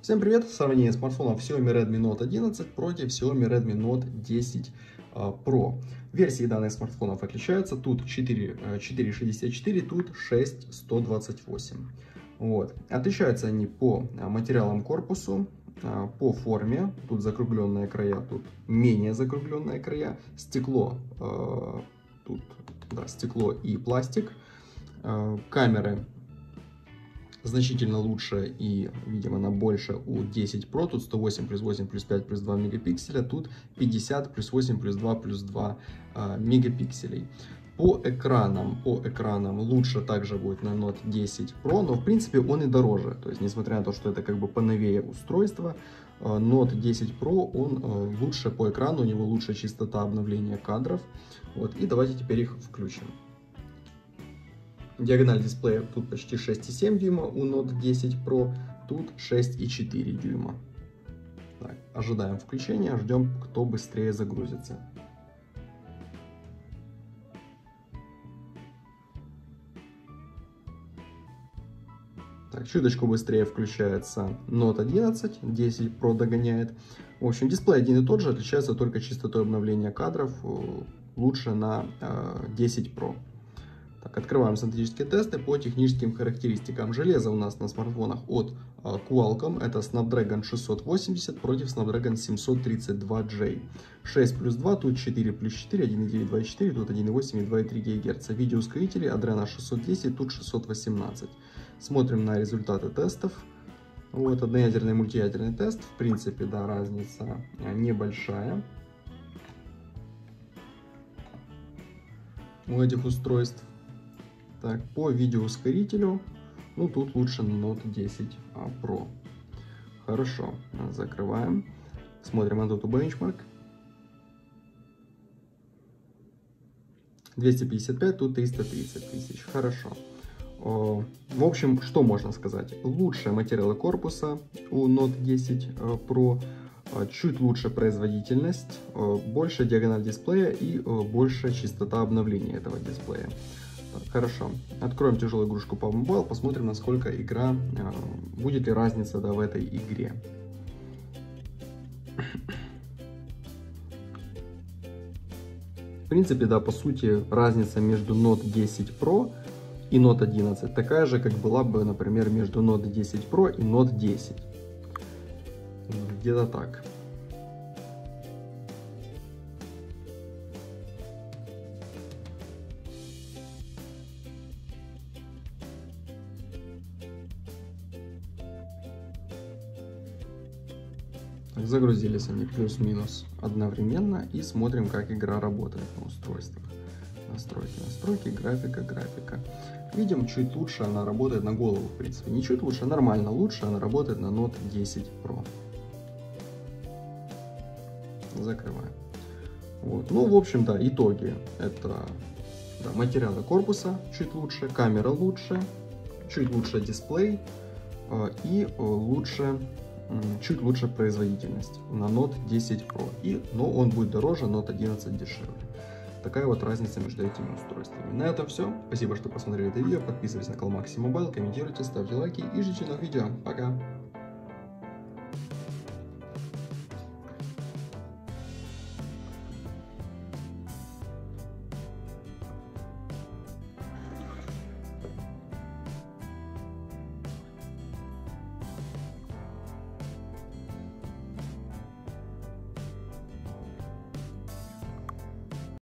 Всем привет! Сравнение смартфонов Xiaomi Redmi Note 11 против Xiaomi Redmi Note 10 Pro. Версии данных смартфонов отличаются. Тут 4,64, тут 6,128. Вот. Отличаются они по материалам корпусу, по форме. Тут закругленные края, тут менее закругленные края. Стекло, стекло и пластик. Камеры значительно лучше и, видимо, она больше у 10 Pro. Тут 108 плюс 8 плюс 5 плюс 2 мегапикселя. Тут 50 плюс 8 плюс 2 плюс 2 мегапикселей. По экранам лучше также будет на Note 10 Pro, но в принципе он и дороже. То есть, несмотря на то, что это как бы поновее устройство, Note 10 Pro он лучше по экрану, у него лучшая частота обновления кадров. Вот, и давайте теперь их включим. Диагональ дисплея тут почти 6,7 дюйма у Note 10 Pro, тут 6,4 дюйма. Так, ожидаем включения, ждем, кто быстрее загрузится. Так, чуточку быстрее включается Note 11, 10 Pro догоняет. В общем, дисплей один и тот же, отличается только частотой обновления кадров, лучше на 10 Pro. Так, открываем синтетические тесты по техническим характеристикам. Железо у нас на смартфонах от Qualcomm. Это Snapdragon 680 против Snapdragon 732J. 6 плюс 2, тут 4 плюс 4, 1,9, 2,4, тут 1,8 и 2,3 ГГц. Видеоускорители Adreno 610, тут 618. Смотрим на результаты тестов. Вот, одноядерный и мультиядерный тест. В принципе, да, разница небольшая у этих устройств. Так, по видеоускорителю, ну тут лучше Note 10 Pro. Хорошо, закрываем. Смотрим на Antutu Benchmark. 255, тут 330 тысяч. Хорошо. В общем, что можно сказать? Лучшие материалы корпуса у Note 10 Pro. Чуть лучше производительность, больше диагональ дисплея и большая частота обновления этого дисплея. Так, хорошо, откроем тяжелую игрушку PUBG Mobile, посмотрим, насколько игра, будет ли разница, да, в этой игре. В принципе, да, по сути, разница между Note 10 Pro и Note 11 такая же, как была бы, например, между Note 10 Pro и Note 10. Где-то так. Загрузились они плюс-минус одновременно и смотрим, как игра работает на устройствах. Настройки, графика. Видим, чуть лучше она работает на голову, в принципе. Не чуть лучше, нормально лучше она работает на Note 10 Pro. Закрываем. Вот. Ну, в общем, да, итоги. Это материалы корпуса чуть лучше, камера лучше, чуть лучше дисплей и чуть лучше производительность на Note 10 Pro. Но он будет дороже, Note 11 дешевле. Такая вот разница между этими устройствами. На этом все. Спасибо, что посмотрели это видео. Подписывайтесь на канал Maxi Mobile, комментируйте, ставьте лайки и ждите новых видео. Пока!